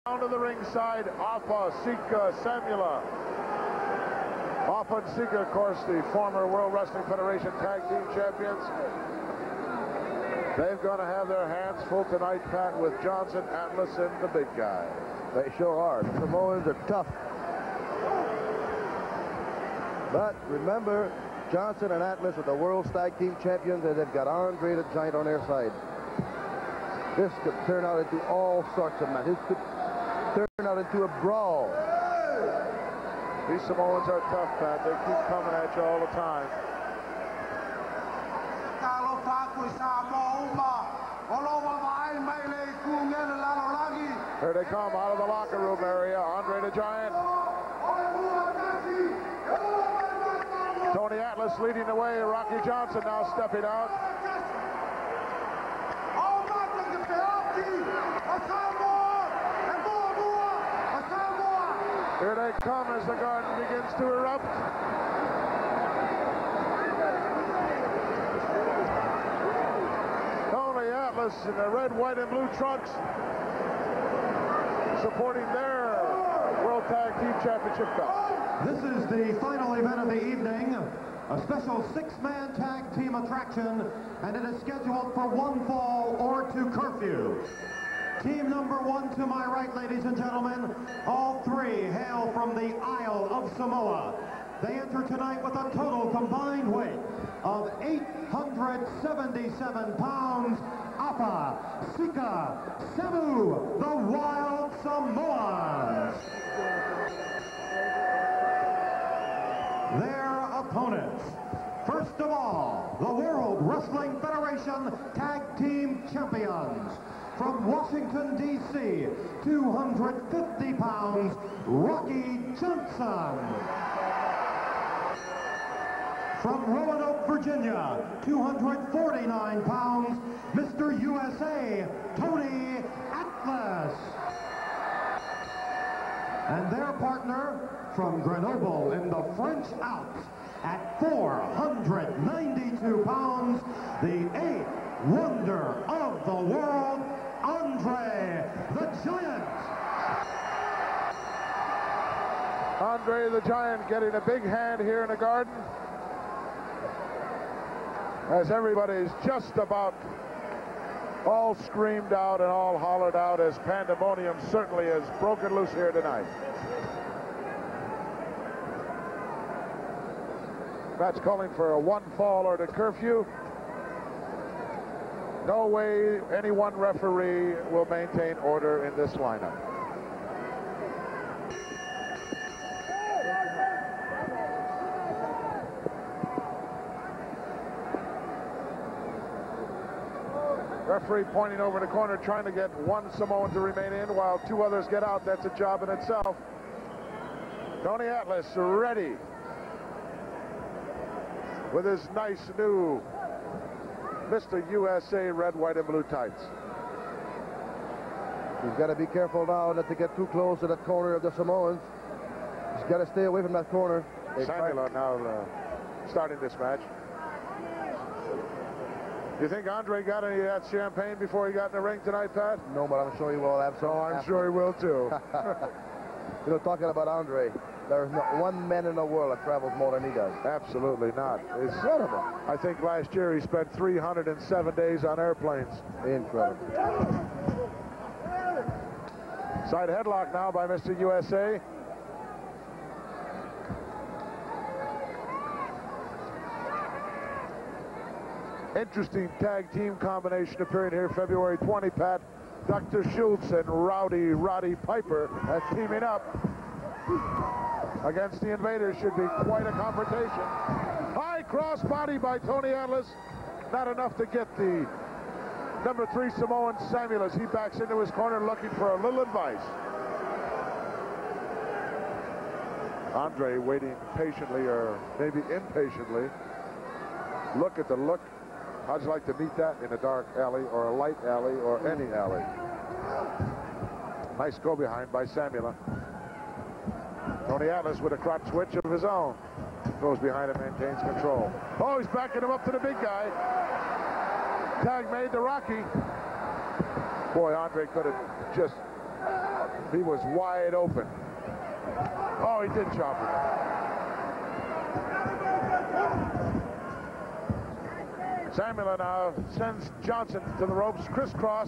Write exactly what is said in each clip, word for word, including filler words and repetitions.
Down to the ringside, Afa, Sika, Samula. Afa and Sika, of course, the former World Wrestling Federation Tag Team Champions. They're going to have their hands full tonight, Pat, with Johnson, Atlas, and the big guy. They sure are. The Samoans are tough. But remember, Johnson and Atlas are the World Tag Team Champions, and they've got Andre the Giant on their side. This could turn out into all sorts of matches. This could turn out into a brawl. These Samoans are tough, Pat. They keep coming at you all the time. Here they come out of the locker room area. Andre the Giant. Tony Atlas leading the way. Rocky Johnson now stepping out. Here they come as the garden begins to erupt. Tony Atlas in the red, white, and blue trunks supporting their World Tag Team Championship belt. This is the final event of the evening, a special six-man tag team attraction, and it is scheduled for one fall or two curfew. Team number one to my right, ladies and gentlemen, all three hail from the Isle of Samoa. They enter tonight with a total combined weight of eight hundred seventy-seven pounds. Afa, Sika, Samu, the Wild Samoans. Their opponents. First of all, the World Wrestling Federation Tag Team Champions. From Washington, D C, two hundred fifty pounds, Rocky Johnson. From Roanoke, Virginia, two hundred forty-nine pounds, Mister U S A, Tony Atlas. And their partner from Grenoble in the French Alps at four hundred ninety-two pounds, the eighth wonder of the world, Andre the Giant. Andre the Giant getting a big hand here in the garden, as everybody's just about all screamed out and all hollered out, as pandemonium certainly has broken loose here tonight. That's calling for a one fall or the curfew. No way any one referee will maintain order in this lineup. Referee pointing over the corner, trying to get one Samoan to remain in while two others get out. That's a job in itself. Tony Atlas ready with his nice new Mister U S A red, white, and blue tights. He's got to be careful now not to get too close to that corner of the Samoans. He's got to stay away from that corner. Samula now uh, starting this match. You think Andre got any of that champagne before he got in the ring tonight, Pat? No, but I'm sure he will have some. Oh, I'm sure he will too. You know, talking about Andre, there's not one man in the world that travels more than he does. Absolutely not. It's incredible. I think last year he spent three hundred seven days on airplanes. Incredible. Side headlock now by Mister U S A. Interesting tag team combination appearing here February twentieth, Pat. Doctor Schultz and Rowdy Roddy Piper that's teaming up against the Invaders. Should be quite a confrontation. High cross body by Tony Atlas. Not enough to get the number three Samoan Samuel as he backs into his corner looking for a little advice. Andre waiting patiently, or maybe impatiently. Look at the look. How'd you like to meet that in a dark alley or a light alley or any alley? Nice go behind by Samula. Tony Atlas with a crotch switch of his own. Goes behind and maintains control. Oh, he's backing him up to the big guy. Tag made to Rocky. Boy, Andre could have just He was wide open. Oh, he did chop him. Samuel now sends Johnson to the ropes, crisscross.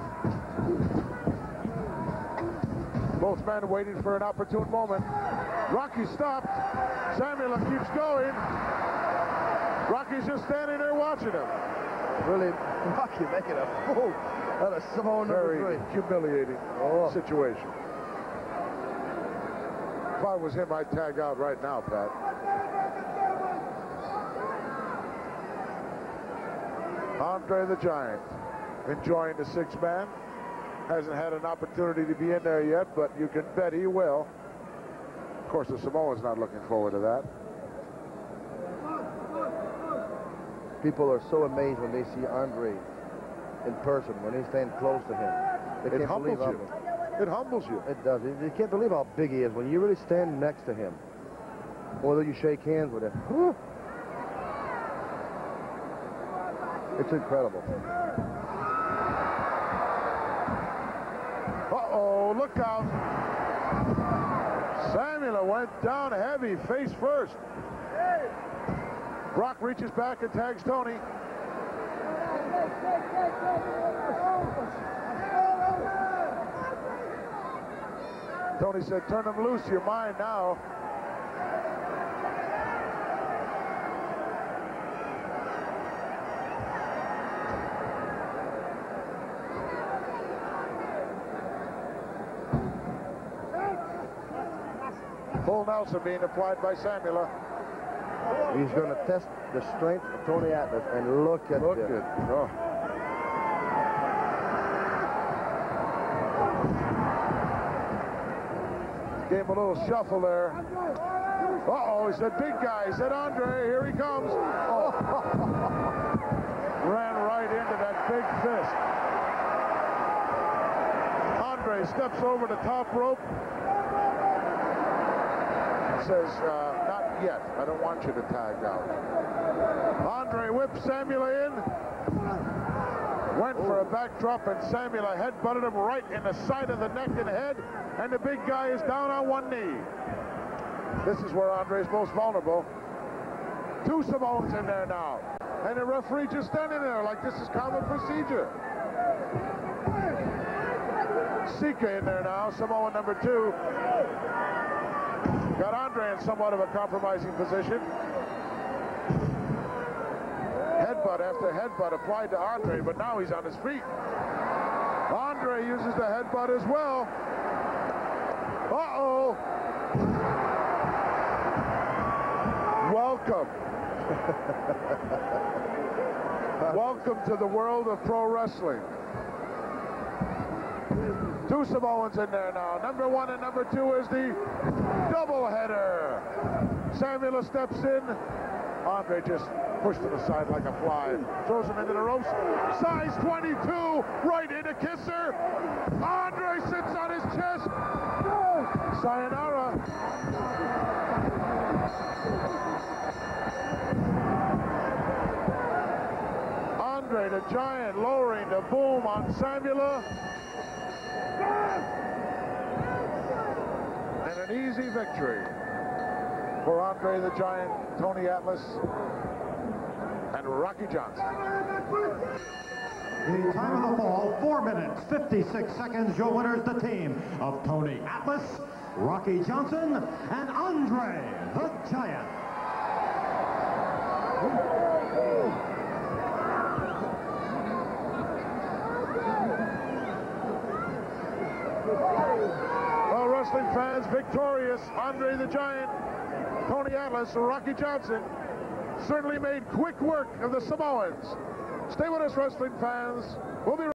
Both men waiting for an opportune moment. Rocky stopped. Samuel keeps going. Rocky's just standing there watching him. Really, Rocky making a fool out of Samoan number Very three. humiliating Oh. situation. If I was him, I'd tag out right now, Pat. Andre the Giant enjoying the six-man. Hasn't had an opportunity to be in there yet, but you can bet he will. Of course, the Samoans not looking forward to that. People are so amazed when they see Andre in person, when they stand close to him. They It can't humbles believe you. how It humbles you. it does. You you can't believe how big he is when you really stand next to him. Whether you shake hands with him. Whew. It's incredible. Uh-oh, look out. Samuel went down heavy, face first. Brock reaches back and tags Tony. Tony said, turn him loose, you're mine now. Full Nelson being applied by Samuel. He's going to test the strength of Tony Atlas, and look at Look this. good. Oh. Gave him a little shuffle there. Uh-oh, he said, big guy. He said, Andre, here he comes. Oh. Ran right into that big fist. Andre steps over the top rope. Says, uh, not yet. I don't want you to tag out. Andre whips Samuel in. Went for a backdrop, and Samuel headbutted him right in the side of the neck and head, and the big guy is down on one knee. This is where Andre's most vulnerable. Two Samoans in there now, and the referee just standing there like this is common procedure. Sika in there now, Samoan number two. Got Andre in somewhat of a compromising position. Headbutt after headbutt applied to Andre, but now he's on his feet. Andre uses the headbutt as well. Uh-oh. Welcome. Welcome to the world of pro wrestling. Two Samoans in there now. Number one and number two is the doubleheader. Samuel steps in. Andre just pushed to the side like a fly. Throws him into the ropes. Size twenty-two. Right into Kisser. Andre sits on his chest. Sayonara. Andre the Giant lowering the boom on Samuel. And an easy victory for Andre the Giant, Tony Atlas, and Rocky Johnson. The time of the fall, four minutes, fifty-six seconds. Your winners, the team of Tony Atlas, Rocky Johnson, and Andre the Giant. Well, wrestling fans, victorious Andre the Giant, Tony Atlas, Rocky Johnson certainly made quick work of the Samoans. Stay with us, wrestling fans. We'll be